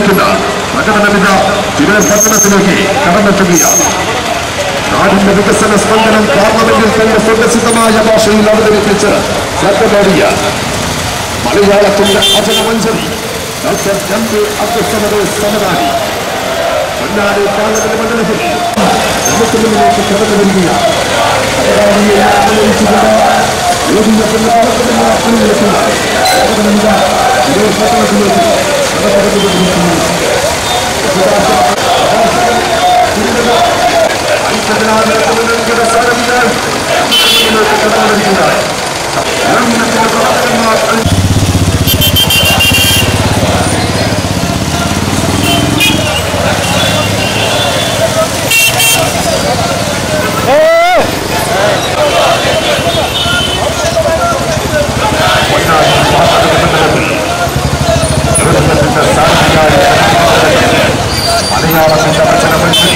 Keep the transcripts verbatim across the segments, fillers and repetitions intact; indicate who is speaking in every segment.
Speaker 1: നിർവഹിക്കുന്ന പ്രകടനമിത തിരുവനന്തപുരത്തിലേക്ക് കടന്നെത്തുകയാണ്. നാടിന്റെ വികസന സ്പന്ദനം പാർലമെന്റിൽ തന്റെ സ്വന്തസിദ്ധമായ ഭാഷയിൽ അവതരിപ്പിച്ച് ശ്രദ്ധ നേടിയ മലയാളത്തിന്റെ അജനമഞ്ജരി doctor M P Abdul Samad Samadani Ponnani parliament മണ്ഡലത്തിൽ നമുക്ക് മുന്നിലേക്ക് കടന്നു വരികയാണ്. മലയാളത്തിന്റെ വചനമഞ്ജരി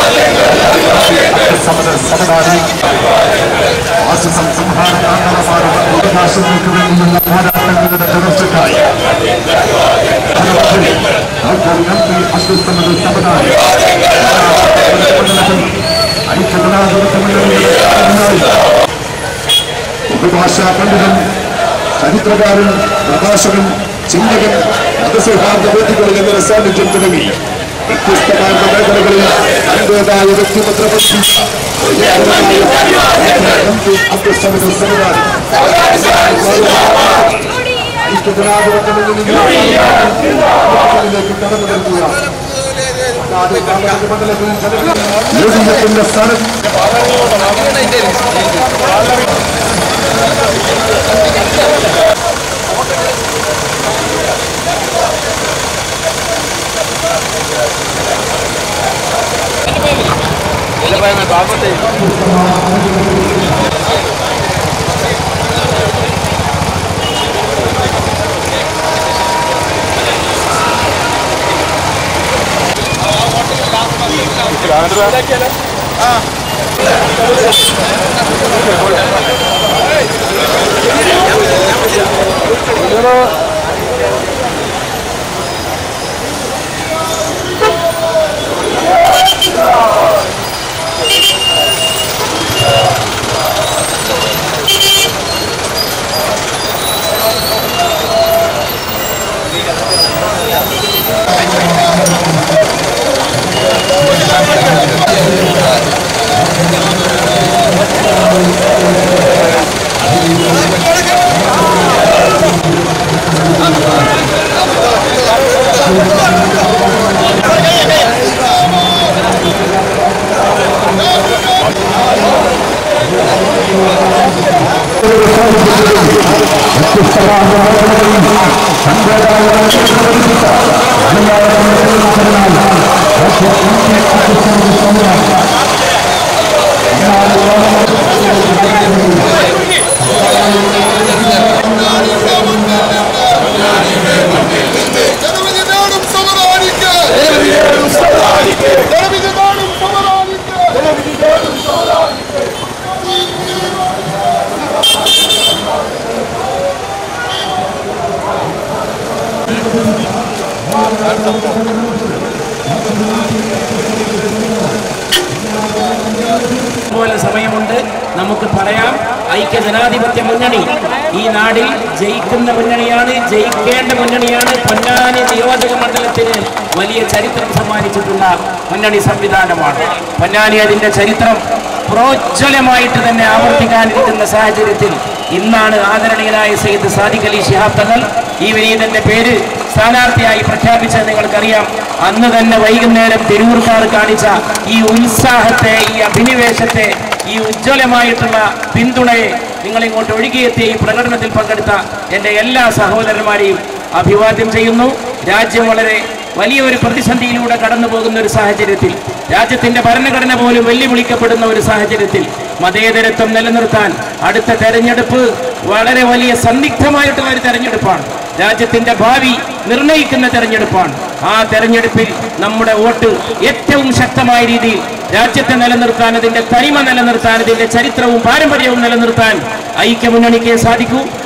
Speaker 1: സമദ് സമദാനി ഫാസിസം സംഹാര താണ്ഡവമാരും അവകാശങ്ങൾക്ക് വേണ്ടിയുള്ള പോരാട്ടങ്ങളുടെ തുടർച്ചയ്ക്കായി doctor M P Abdul Samad Samadani ഐക്യജനാധിപത്യ മുന്നണിയുടെ ഉപഭാഷാ പണ്ഡിതൻ, ചരിത്രകാരൻ, പ്രഭാഷകൻ, ചിന്തകൻ, മതസൗഹാർദ്ദ വേദികളിൽ എന്നിവ സാന്നിധ്യം തുടങ്ങി വ്യത്യസ്തമാർന്ന മേഖലകളിൽ തന്റേതായ വ്യക്തിമുദ്ര പതിപ്പിച്ച അബ്ദുൽ സമദ് സമദാനി ഐക്യജനാധിപത്യ മുന്നണിയിലേക്ക് കടന്നു വരുകയാണ്. യുഡിഎഫിന്റെ സ്ഥാനം
Speaker 2: പോലെ സമയമുണ്ട്. നമുക്ക് പറയാം, ഐക്യജനാധിപത്യ മുന്നണി ഈ നാടിൽ ജയിക്കുന്ന മുന്നണിയാണ്, ജയിക്കേണ്ട മുന്നണിയാണ്. പൊന്നാനി നിയോജക മണ്ഡലത്തിന് വലിയ ചരിത്രം സമ്മാനിച്ചിട്ടുള്ള മുന്നണി സംവിധാനമാണ്. പൊന്നാനി അതിന്റെ ചരിത്രം പ്രോജ്വലമായിട്ട് തന്നെ ആവർത്തിക്കാനിരിക്കുന്ന സാഹചര്യത്തിൽ ഇന്നാണ് ആദരണീയനായ സയ്യിദ് സാദിഖ് അലി ശിഹാബ് തങ്ങൾ ഈ വിനീതന്റെ പേര് സ്ഥാനാർത്ഥിയായി പ്രഖ്യാപിച്ചത് നിങ്ങൾക്കറിയാം. അന്ന് തന്നെ വൈകുന്നേരം തിരൂർക്കാർ കാണിച്ച ഈ ഉത്സാഹത്തെ, ഈ അഭിനിവേശത്തെ, ഈ ഉജ്ജ്വലമായിട്ടുള്ള പിന്തുണയെ നിങ്ങളിങ്ങോട്ട് ഒഴുകിയെത്തിയ ഈ പ്രകടനത്തിൽ പങ്കെടുത്ത എൻ്റെ എല്ലാ സഹോദരന്മാരെയും അഭിവാദ്യം ചെയ്യുന്നു. രാജ്യം വളരെ വലിയ ഒരു പ്രതിസന്ധിയിലൂടെ കടന്നു പോകുന്ന ഒരു സാഹചര്യത്തിൽ, രാജ്യത്തിന്റെ ഭരണഘടന പോലും വെല്ലുവിളിക്കപ്പെടുന്ന ഒരു സാഹചര്യത്തിൽ മതേതരത്വം നിലനിർത്താൻ അടുത്ത തെരഞ്ഞെടുപ്പ് വളരെ വലിയ സന്ദിഗ്ധമായിട്ടുള്ള ഒരു തെരഞ്ഞെടുപ്പാണ്. രാജ്യത്തിന്റെ ഭാവി നിർണയിക്കുന്ന തെരഞ്ഞെടുപ്പാണ്. ആ തെരഞ്ഞെടുപ്പിൽ നമ്മുടെ വോട്ട് ഏറ്റവും ശക്തമായ രീതിയിൽ രാജ്യത്തെ നിലനിർത്താൻ, അതിന്റെ തനിമ നിലനിർത്താൻ, അതിന്റെ ചരിത്രവും പാരമ്പര്യവും നിലനിർത്താൻ ഐക്യമുന്നണിക്ക് സാധിക്കൂ.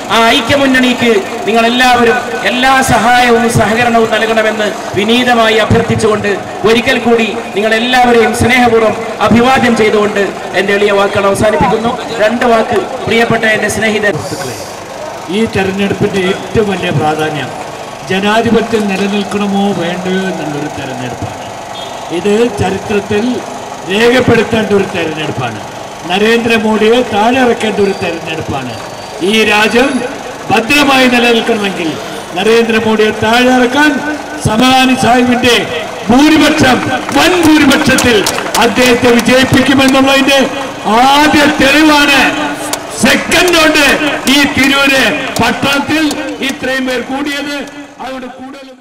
Speaker 2: ആ ഐക്യമുന്നണിക്ക് നിങ്ങൾ എല്ലാവരും എല്ലാ സഹായവും സഹകരണവും നൽകണമെന്ന് വിനീതമായി അഭ്യർത്ഥിച്ചുകൊണ്ട് ഒരിക്കൽ കൂടി നിങ്ങൾ എല്ലാവരെയും സ്നേഹപൂർവ്വം അഭിവാദ്യം ചെയ്തുകൊണ്ട് എൻ്റെ എളിയ വാക്കുകൾ അവസാനിപ്പിക്കുന്നു. രണ്ട് വാക്ക് പ്രിയപ്പെട്ട എൻ്റെ സ്നേഹിതൻ.
Speaker 3: ഈ തെരഞ്ഞെടുപ്പിൻ്റെ ഏറ്റവും വലിയ പ്രാധാന്യം ജനാധിപത്യം നിലനിൽക്കണമോ വേണ്ടയോ എന്നുള്ളൊരു തെരഞ്ഞെടുപ്പാണ്. ഇത് ചരിത്രത്തിൽ രേഖപ്പെടുത്തേണ്ട ഒരു തെരഞ്ഞെടുപ്പാണ്. നരേന്ദ്രമോദിയെ താഴെ ഇറക്കേണ്ട ഒരു തെരഞ്ഞെടുപ്പാണ്. ഈ രാജ്യം ഭദ്രമായി നിലനിൽക്കണമെങ്കിൽ നരേന്ദ്രമോദിയെ താഴെ ഇറക്കാൻ സമാനി സാഹിബിന്റെ ഭൂരിപക്ഷം വൻ ഭൂരിപക്ഷത്തിൽ അദ്ദേഹത്തെ വിജയിപ്പിക്കുമെന്നുള്ളതിന്റെ ആദ്യ തെളിവാണ് സെക്കൻഡ് കൊണ്ട് ഈ തിരൂര് പട്ടണത്തിൽ ഇത്രയും പേർ കൂടിയത്. അതുകൊണ്ട് കൂടുതൽ